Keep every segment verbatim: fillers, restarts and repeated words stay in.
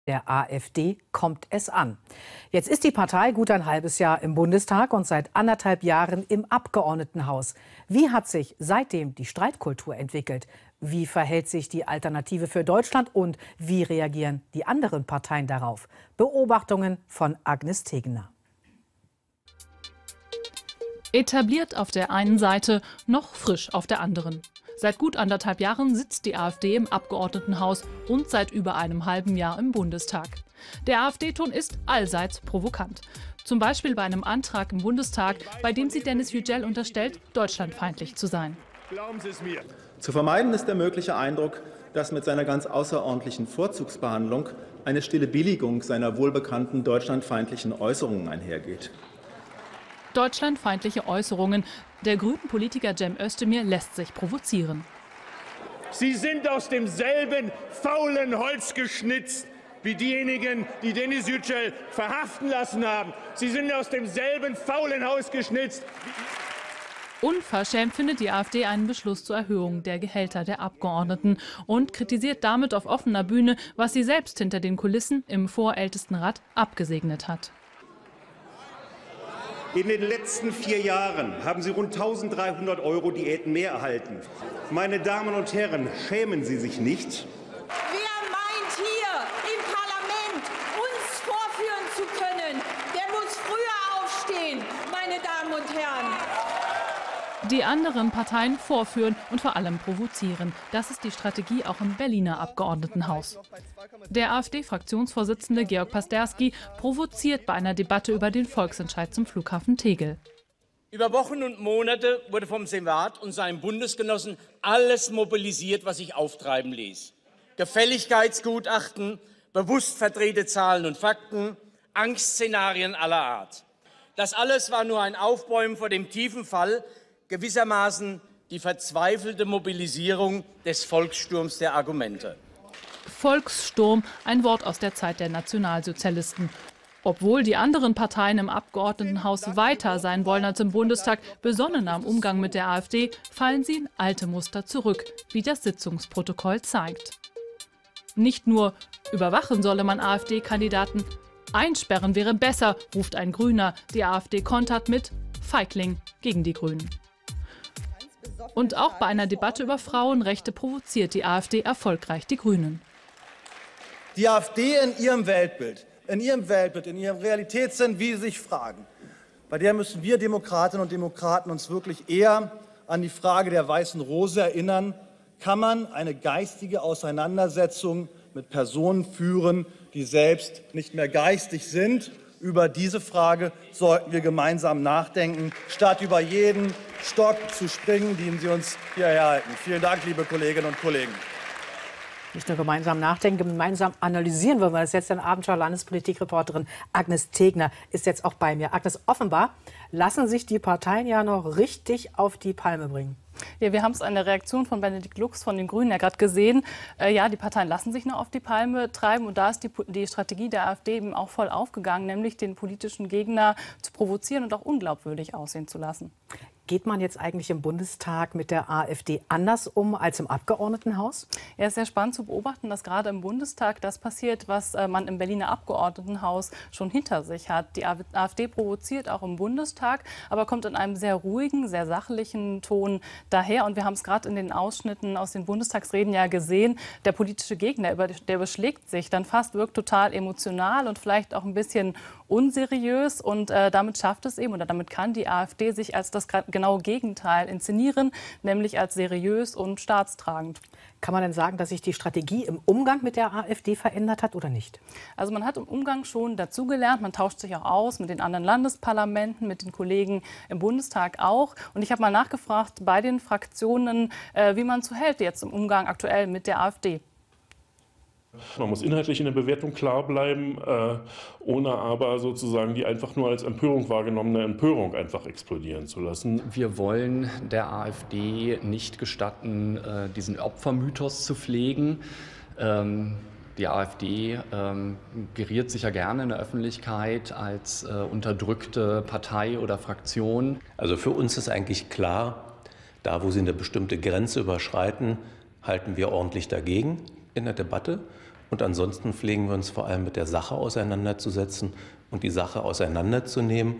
Der AfD kommt es an. Jetzt ist die Partei gut ein halbes Jahr im Bundestag und seit anderthalb Jahren im Abgeordnetenhaus. Wie hat sich seitdem die Streitkultur entwickelt? Wie verhält sich die Alternative für Deutschland und wie reagieren die anderen Parteien darauf? Beobachtungen von Agnes Tegener. Etabliert auf der einen Seite, noch frisch auf der anderen. Seit gut anderthalb Jahren sitzt die AfD im Abgeordnetenhaus und seit über einem halben Jahr im Bundestag. Der AfD-Ton ist allseits provokant. Zum Beispiel bei einem Antrag im Bundestag, bei dem sie Dennis Yücel unterstellt, deutschlandfeindlich zu sein. Glauben Sie es mir. Zu vermeiden ist der mögliche Eindruck, dass mit seiner ganz außerordentlichen Vorzugsbehandlung eine stille Billigung seiner wohlbekannten deutschlandfeindlichen Äußerungen einhergeht. Deutschlandfeindliche Äußerungen. Der grünen Politiker Cem Özdemir lässt sich provozieren. Sie sind aus demselben faulen Holz geschnitzt wie diejenigen, die Dennis Yücel verhaften lassen haben. Sie sind aus demselben faulen Haus geschnitzt. Unverschämt findet die AfD einen Beschluss zur Erhöhung der Gehälter der Abgeordneten und kritisiert damit auf offener Bühne, was sie selbst hinter den Kulissen im Vorältestenrat abgesegnet hat. In den letzten vier Jahren haben Sie rund eintausenddreihundert Euro Diäten mehr erhalten. Meine Damen und Herren, schämen Sie sich nicht? Wer meint hier im Parlament uns vorführen zu können, der muss früher aufstehen, meine Damen und Herren. Die anderen Parteien vorführen und vor allem provozieren. Das ist die Strategie auch im Berliner Abgeordnetenhaus. Der AfD-Fraktionsvorsitzende Georg Pasterski provoziert bei einer Debatte über den Volksentscheid zum Flughafen Tegel. Über Wochen und Monate wurde vom Senat und seinen Bundesgenossen alles mobilisiert, was sich auftreiben ließ. Gefälligkeitsgutachten, bewusst verdrehte Zahlen und Fakten, Angstszenarien aller Art. Das alles war nur ein Aufbäumen vor dem tiefen Fall, gewissermaßen die verzweifelte Mobilisierung des Volkssturms der Argumente. Volkssturm, ein Wort aus der Zeit der Nationalsozialisten. Obwohl die anderen Parteien im Abgeordnetenhaus weiter sein wollen als im Bundestag, besonnener im Umgang mit der AfD, fallen sie in alte Muster zurück, wie das Sitzungsprotokoll zeigt. Nicht nur überwachen solle man AfD-Kandidaten, einsperren wäre besser, ruft ein Grüner. Die AfD kontert mit Feigling gegen die Grünen. Und auch bei einer Debatte über Frauenrechte provoziert die AfD erfolgreich die Grünen. Die AfD in ihrem Weltbild, in ihrem Weltbild, in ihrem Realitätssinn, wie sie sich fragen, bei der müssen wir Demokratinnen und Demokraten uns wirklich eher an die Frage der weißen Rose erinnern. Kann man eine geistige Auseinandersetzung mit Personen führen, die selbst nicht mehr geistig sind? Über diese Frage sollten wir gemeinsam nachdenken, statt über jeden Stock zu springen, den Sie uns hierher halten. Vielen Dank, liebe Kolleginnen und Kollegen. Nicht nur gemeinsam nachdenken, gemeinsam analysieren wollen wir das jetzt. Denn Abendschau-Landespolitikreporterin Agnes Tegener ist jetzt auch bei mir. Agnes, offenbar lassen sich die Parteien ja noch richtig auf die Palme bringen. Ja, wir haben es an der Reaktion von Benedikt Lux von den Grünen ja gerade gesehen. Äh, ja, die Parteien lassen sich noch auf die Palme treiben. Und da ist die, die Strategie der AfD eben auch voll aufgegangen, nämlich den politischen Gegner zu provozieren und auch unglaubwürdig aussehen zu lassen. Geht man jetzt eigentlich im Bundestag mit der AfD anders um als im Abgeordnetenhaus? Ja, es ist sehr spannend zu beobachten, dass gerade im Bundestag das passiert, was äh, man im Berliner Abgeordnetenhaus schon hinter sich hat. Die AfD provoziert auch im Bundestag, aber kommt in einem sehr ruhigen, sehr sachlichen Ton daher. Und wir haben es gerade in den Ausschnitten aus den Bundestagsreden ja gesehen. Der politische Gegner, der überschlägt sich dann fast, wirkt total emotional und vielleicht auch ein bisschen unseriös. Und äh, damit schafft es eben, oder damit kann die AfD sich als das genaue Gegenteil inszenieren, nämlich als seriös und staatstragend. Kann man denn sagen, dass sich die Strategie im Umgang mit der AfD verändert hat oder nicht? Also man hat im Umgang schon dazugelernt. Man tauscht sich auch aus mit den anderen Landesparlamenten, mit den Kollegen im Bundestag auch. Und ich habe mal nachgefragt bei den Fraktionen, äh, wie man so hält jetzt im Umgang aktuell mit der AfD. Man muss inhaltlich in der Bewertung klar bleiben, äh, ohne aber sozusagen die einfach nur als Empörung wahrgenommene Empörung einfach explodieren zu lassen. Wir wollen der AfD nicht gestatten, äh, diesen Opfermythos zu pflegen. Ähm, die AfD ähm, geriert sich ja gerne in der Öffentlichkeit als äh, unterdrückte Partei oder Fraktion. Also für uns ist eigentlich klar, da wo sie eine bestimmte Grenze überschreiten, halten wir ordentlich dagegen in der Debatte. Und ansonsten pflegen wir uns vor allem mit der Sache auseinanderzusetzen und die Sache auseinanderzunehmen.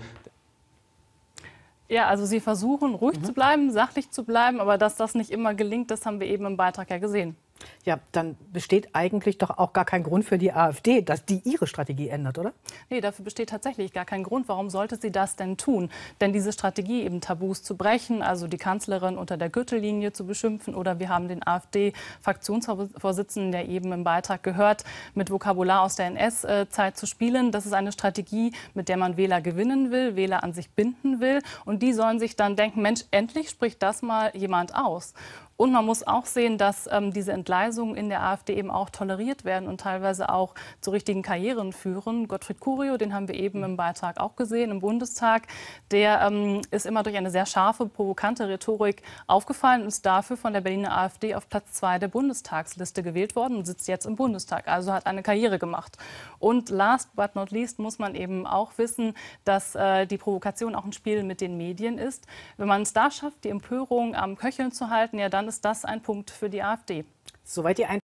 Ja, also Sie versuchen, ruhig Mhm. zu bleiben, sachlich zu bleiben, aber dass das nicht immer gelingt, das haben wir eben im Beitrag ja gesehen. Ja, dann besteht eigentlich doch auch gar kein Grund für die AfD, dass die ihre Strategie ändert, oder? Nee, dafür besteht tatsächlich gar kein Grund. Warum sollte sie das denn tun? Denn diese Strategie, eben Tabus zu brechen, also die Kanzlerin unter der Gürtellinie zu beschimpfen, oder wir haben den AfD-Fraktionsvorsitzenden, der eben im Beitrag gehört, mit Vokabular aus der N S-Zeit zu spielen. Das ist eine Strategie, mit der man Wähler gewinnen will, Wähler an sich binden will. Und die sollen sich dann denken, Mensch, endlich spricht das mal jemand aus. Und man muss auch sehen, dass ähm, diese Entgleisungen in der AfD eben auch toleriert werden und teilweise auch zu richtigen Karrieren führen. Gottfried Curio, den haben wir eben im Beitrag auch gesehen, im Bundestag, der ähm, ist immer durch eine sehr scharfe, provokante Rhetorik aufgefallen und ist dafür von der Berliner AfD auf Platz zwei der Bundestagsliste gewählt worden und sitzt jetzt im Bundestag, also hat eine Karriere gemacht. Und last but not least muss man eben auch wissen, dass äh, die Provokation auch ein Spiel mit den Medien ist. Wenn man es da schafft, die Empörung am Köcheln zu halten, ja, dann ist das ein Punkt für die AfD. Soweit die